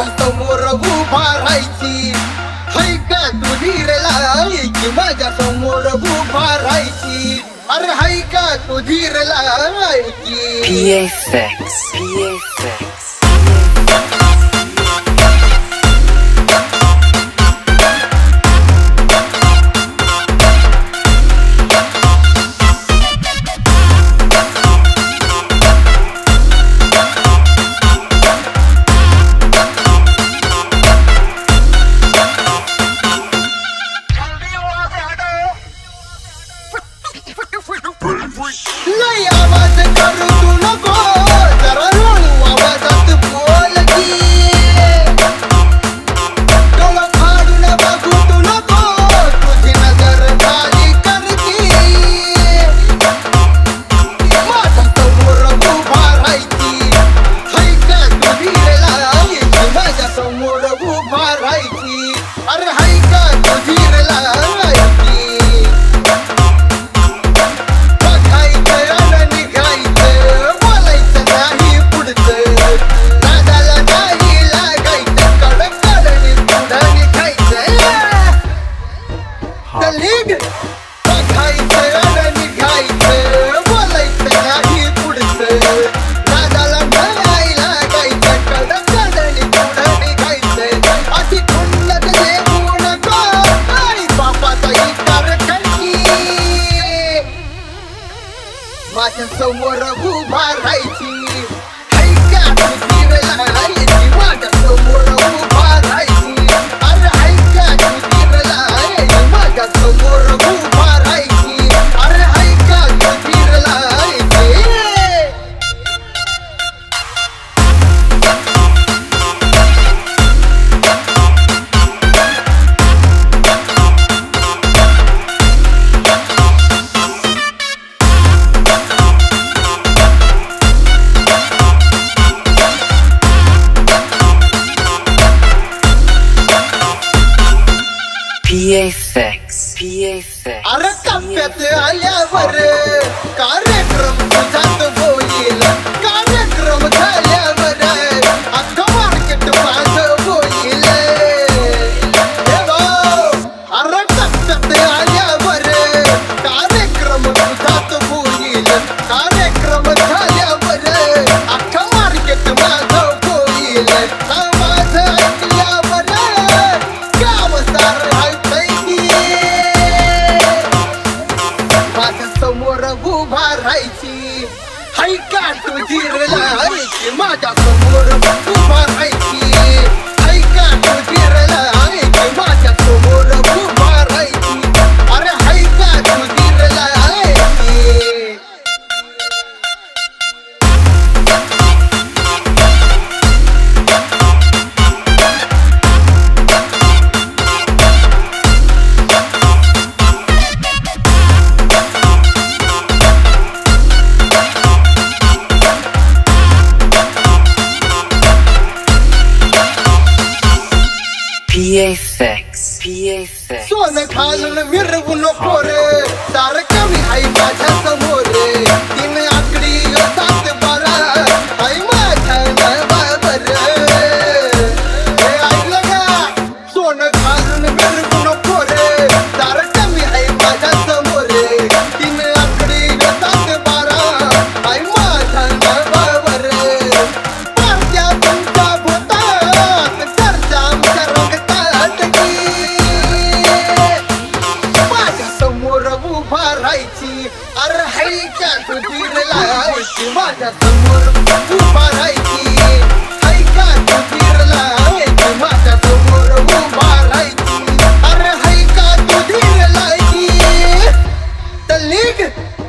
समोर उभा राहायची, हाय का तू धीरलायची माझ्या समोर उभा राहायची, अरे हाय का तू धीरलायची. PFX. लय आवाज करू तू नको, जरा हळू आवाजात बोल की, डोळं फाडून बघू तू नको, तुझी नजर खाली कर की. माझ्या समोर उभा राहायची, हाय का तू धीरलायची माझ्या समोर उभा राहायची, अरे हाय का तू धीरलायची. माझ्या समोर उभा राहायची, हाय का तू धीरलायची माझ्या समोर उभा राहायची, अरे हाय का तू धीरलायची माझ्या समोर उभा राहायची, अरे हाय का तू धीरलायची. PFX. अरे टप्प्यात आल्यावर कार्यक्रम तुझ्यात होईल, कार्यक्रम झाल्यावर अख्खं मार्केट माझं होईल. अरे टप्प्यात आल्यावर कार्यक्रम तुझ्यात होईल, कार्यक्रम झाल्यावर अख्खं मार्केट माझं होईल. माझं ऐकल्यावर गाव सारं समोर उभा राहायची, हाय का तू धीरलायची माझ्या समोर उभा राहायची, हाय का तू धीरलायची माझ्या समोर उभा राहायची, अरे हाय का तू धीरलायची. PFX. सोनं घालून मिरवू नको रे, सारखं मी हाय माझ्या समोर, तीन आकडी 7-12 हाय माझ्या नावावर. हे ऐकलं का? सोनं घालून मिरवू नको रे, सारखं मी हाय माझ्या समोर, तीन आकडी 7-12 हाय माझ्या नावावर. पार्ट्या तुमच्या भूतात चर्चा आमच्या रंगतात की, माझ्या समोर उभा राहायची, अरे हाय का तू धीरलायची माझ्या समोर उभा राहायची, हाय का तू धीरलायची माझ्या समोर उभा राहायची, अरे हाय का तू धीरलायची. तर